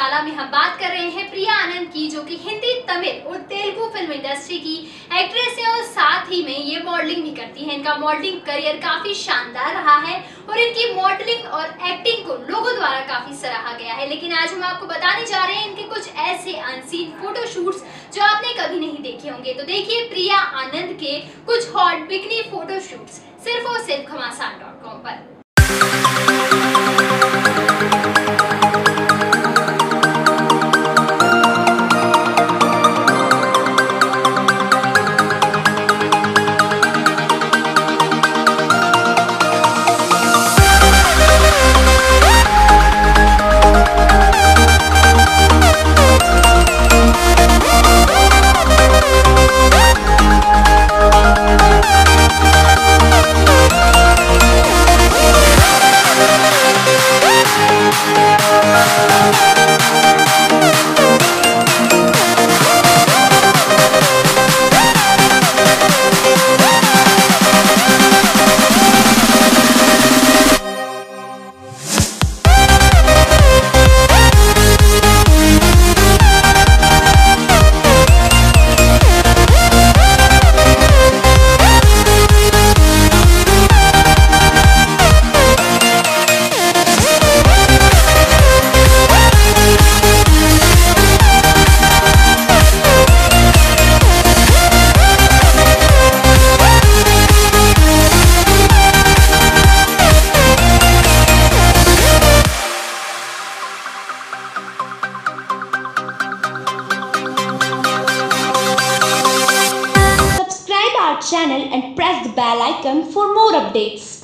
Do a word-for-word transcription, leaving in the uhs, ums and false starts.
मसाला में हम बात कर रहे हैं प्रिया आनंद की, जो कि हिंदी, तमिल और तेलुगु फिल्म इंडस्ट्री की एक्ट्रेस है और साथ ही में ये मॉडलिंग भी करती हैं। इनका मॉडलिंग करियर काफी शानदार रहा है और इनकी मॉडलिंग और एक्टिंग को लोगों द्वारा काफी सराहा गया है। लेकिन आज हम आपको बताने जा रहे हैं इनके कुछ ऐसे अनसीन फोटोशूट्स जो आपने कभी नहीं देखे होंगे। तो देखिए प्रिया आनंद के कुछ हॉट बिकनी फोटोशूट्स सिर्फ और सिर्फ घमासान डॉट कॉम पर। Channel and press the bell icon for more updates.